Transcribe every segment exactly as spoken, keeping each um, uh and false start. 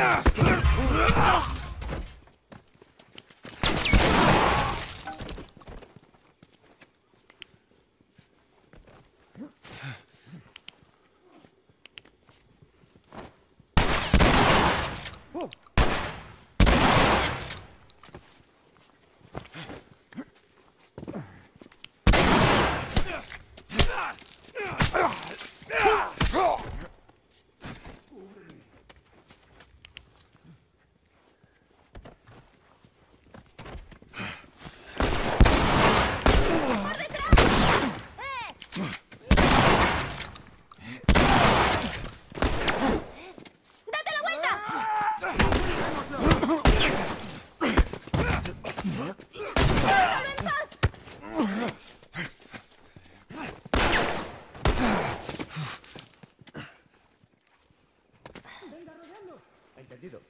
Entendido.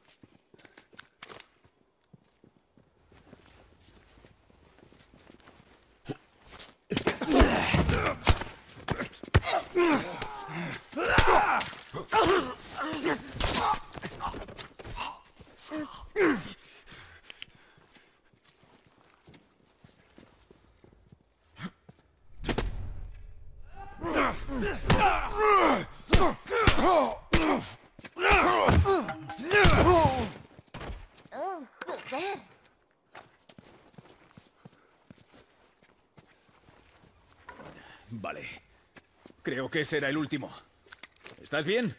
Oh, joder. Vale. Creo que ese era el último. ¿Estás bien?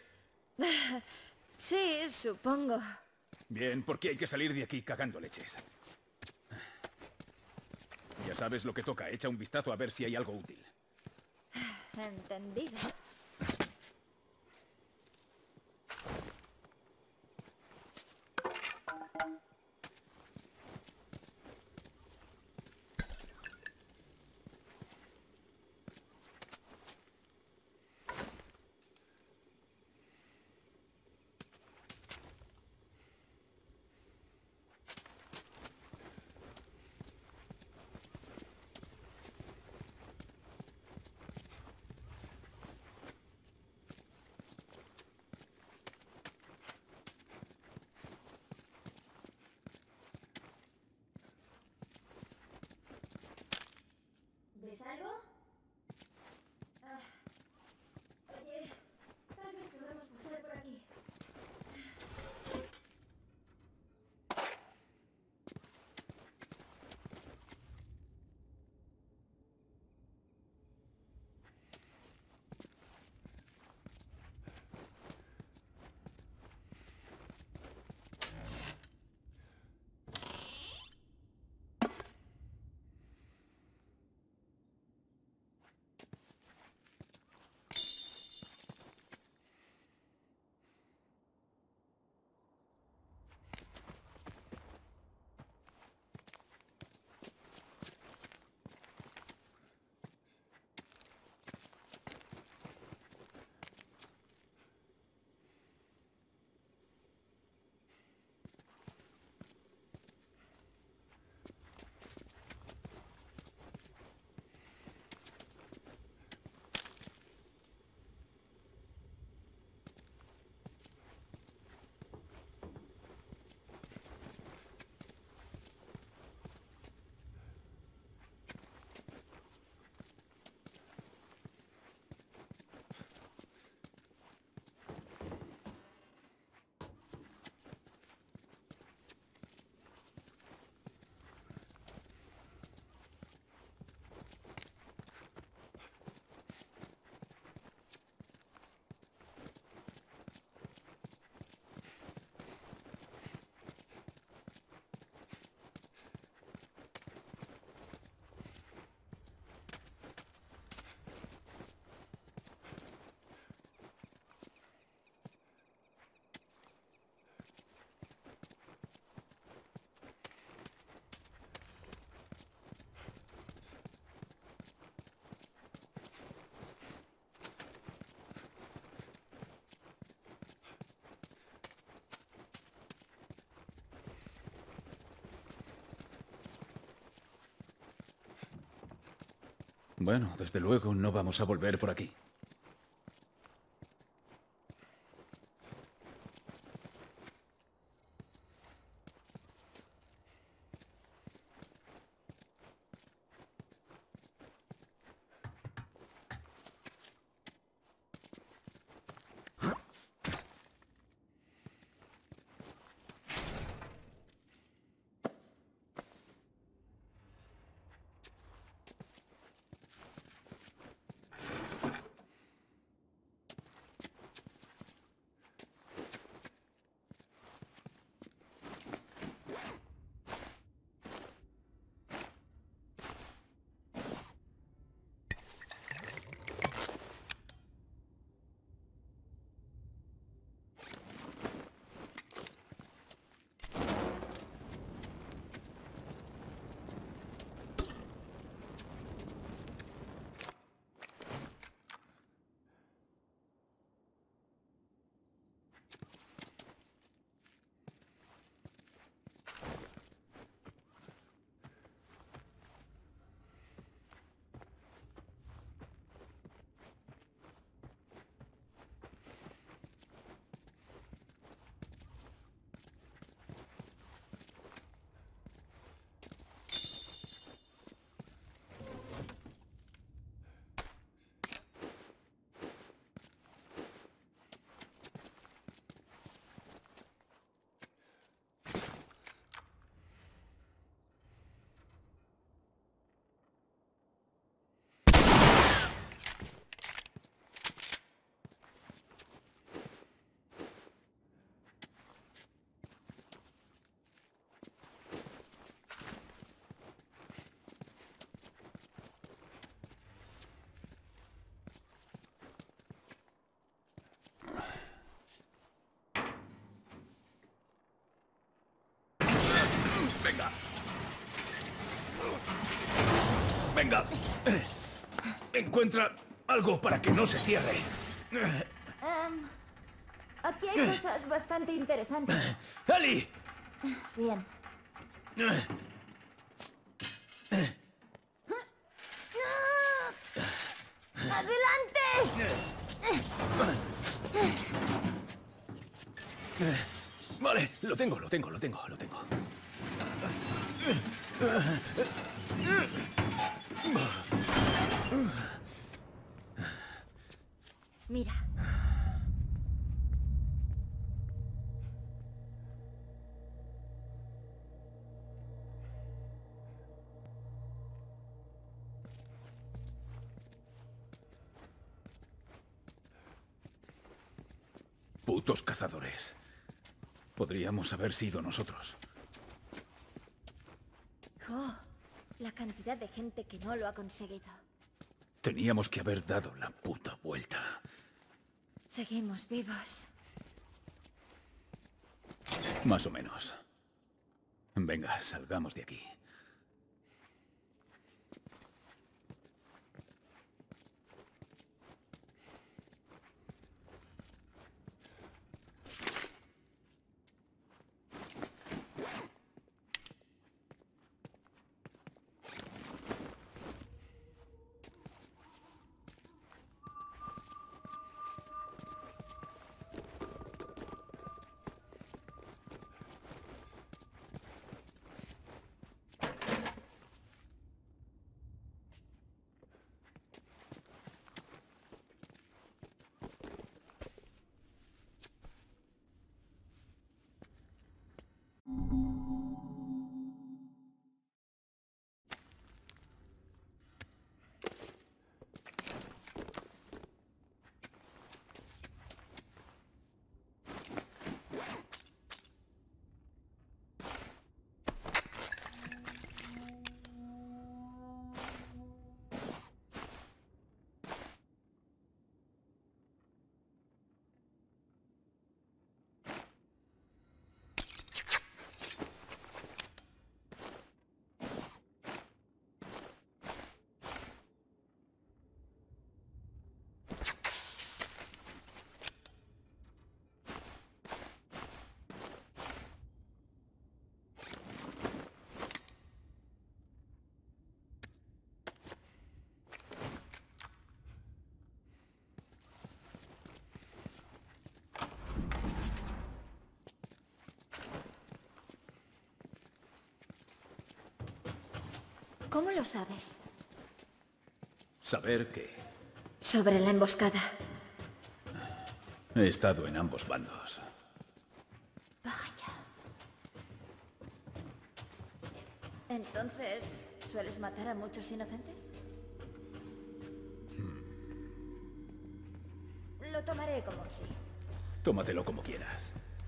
Sí, supongo. Bien, porque hay que salir de aquí cagando leches. Ya sabes lo que toca. Echa un vistazo a ver si hay algo útil. Entendido. ¿Ves algo? Ah. Oye, tal vez podamos pasar por aquí. Bueno, desde luego no vamos a volver por aquí. Venga. Encuentra algo para que no se cierre. Em, aquí hay cosas bastante interesantes. ¡Ali! Bien. ¡Adelante! Vale, lo tengo, lo tengo, lo tengo, lo tengo. Mira. Putos cazadores. Podríamos haber sido nosotros. Oh, la cantidad de gente que no lo ha conseguido. Teníamos que haber dado la puta vuelta. Seguimos vivos. Más o menos. Venga, salgamos de aquí. ¿Cómo lo sabes? ¿Saber qué? Sobre la emboscada. He estado en ambos bandos. Vaya. Entonces, ¿sueles matar a muchos inocentes? Hmm. Lo tomaré como un sí. Tómatelo como quieras.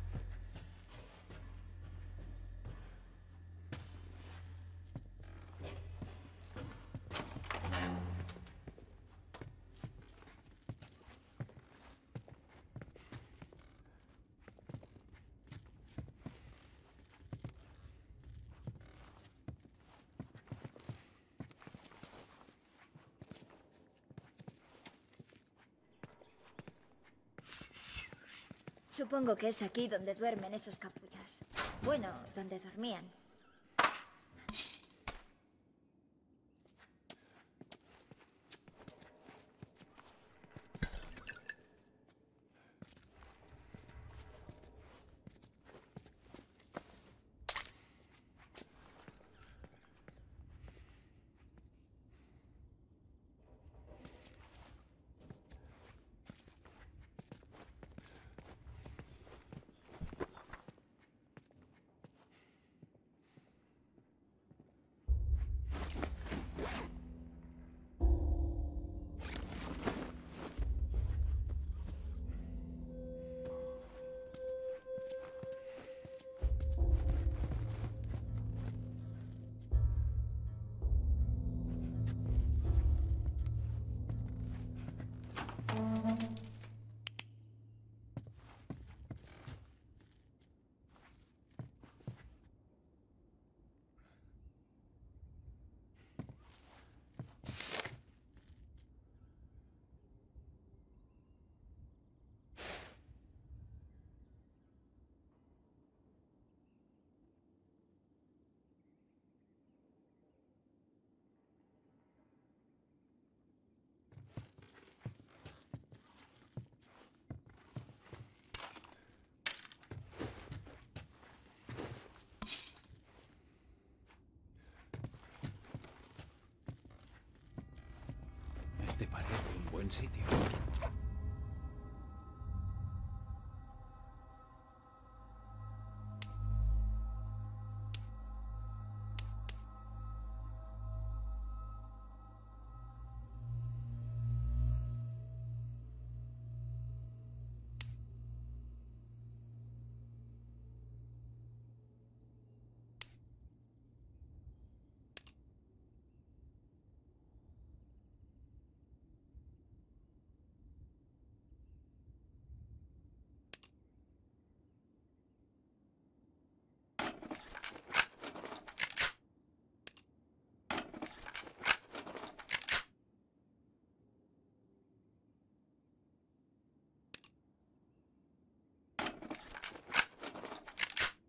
Supongo que es aquí donde duermen esos capullos. Bueno, donde dormían. Este parece un buen sitio.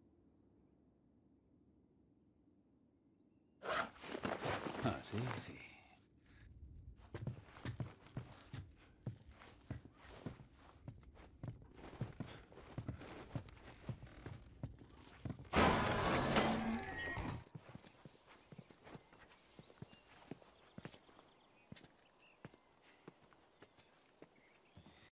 Ah, sí, sí.